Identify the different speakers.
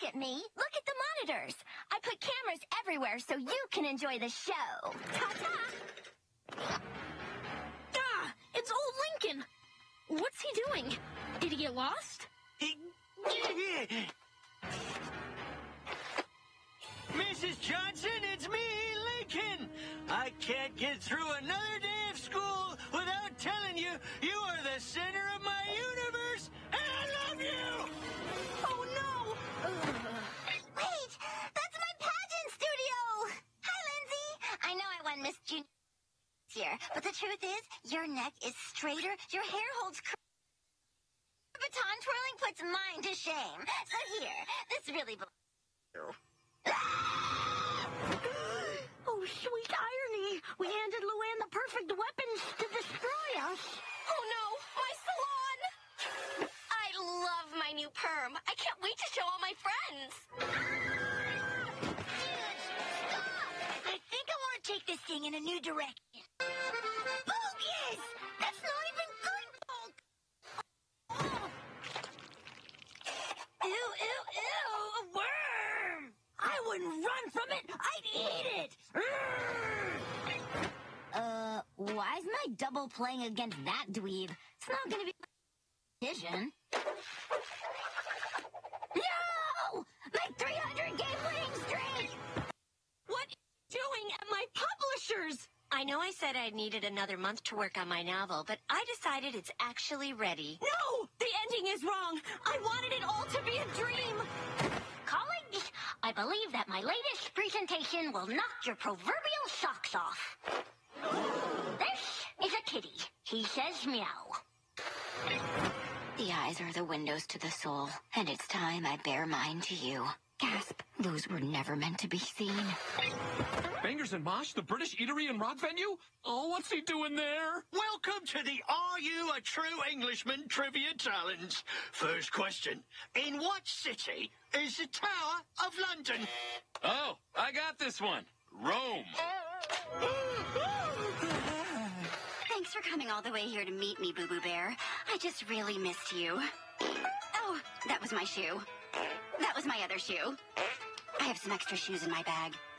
Speaker 1: at me. Look at the monitors. I put cameras everywhere so you can enjoy the show. Ta-ta!
Speaker 2: Ah! It's old Lincoln! What's he doing? Did he get lost?
Speaker 3: Mrs. Johnson, it's me, Lincoln. I can't get through another day of school without telling you you are the center of my universe, and I love you!
Speaker 2: Oh, no!
Speaker 1: Wait! That's my pageant studio! Hi, Lindsay! I know I won Miss Junior year, but the truth is, your neck is straighter, your hair holds baton twirling puts mine to shame. So here, this really belongs to you.
Speaker 2: Oh, sweet irony. We handed Luan the perfect weapons to destroy us.
Speaker 4: Oh, no. My salon. I love my new perm. I can't wait to show all my friends.
Speaker 1: Stop! I think I want to take this thing in a new direction. Bogus! That's not even good, Bulk! Oh. Ew, ew, ew! A worm!
Speaker 2: I wouldn't run from it. I'd eat it.
Speaker 1: Why is my double playing against that dweeb? It's not gonna be competition. No! My 300-game winning streak!
Speaker 2: What are you doing at my publishers?
Speaker 4: I know I said I needed another month to work on my novel, but I decided it's actually ready.
Speaker 2: No! The ending is wrong. I wanted it all to be a dream.
Speaker 1: Colleagues, I believe that my latest presentation will knock your proverbial socks off. This is a kitty. He says meow. The eyes are the windows to the soul, and it's time I bear mine to you. Gasp, those were never meant to be seen.
Speaker 5: Bangers and Mosh, the British eatery and rock venue? Oh, what's he doing there?
Speaker 3: Welcome to the Are You a True Englishman Trivia Challenge. First question. In what city is the Tower of London?
Speaker 5: Oh, I got this one. Rome.
Speaker 1: Thanks for coming all the way here to meet me, Boo Boo Bear. I just really missed you. Oh, that was my shoe. That was my other shoe. I have some extra shoes in my bag.